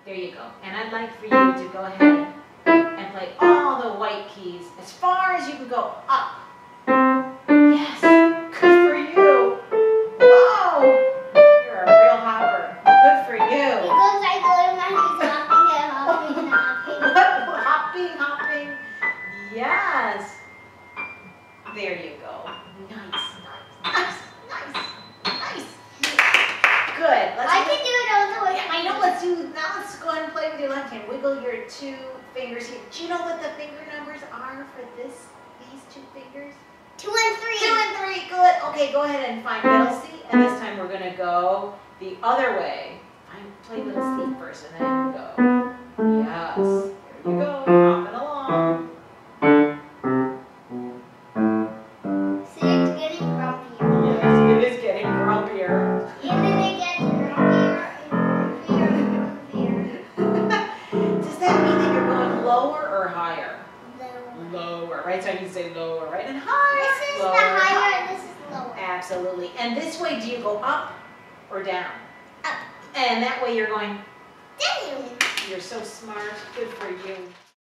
There you go. And I'd like for you to go ahead and play all the white keys as far as you can go up. Yes, good for you. Whoa, you're a real hopper. Good for you. It looks like little monkey's hopping and hopping and hopping. Hopping, hopping. Yes. There you go. Nice, nice, nice, nice. Good. I can do it also with yeah, I know. Let's go ahead and play with your left hand. Wiggle your 2 fingers here. Do you know what the finger numbers are for these 2 fingers? 2 and 3. 2 and 3. Good. Okay, go ahead and find middle C, and this time we're gonna go the other way. Play middle C first, and then go. Yes. There you go. Hopping along. See, it's getting grumpier. Yes, it is getting grumpier. And then it gets grumpier and grumpier and grumpier. Does that mean that you're going lower or higher? Lower. Lower, right? So you say lower, right? And higher. This is lower, the higher and this is lower. Absolutely. And this way, do you go up or down? Up. And that way you're going, Down. you're so smart. Good for you.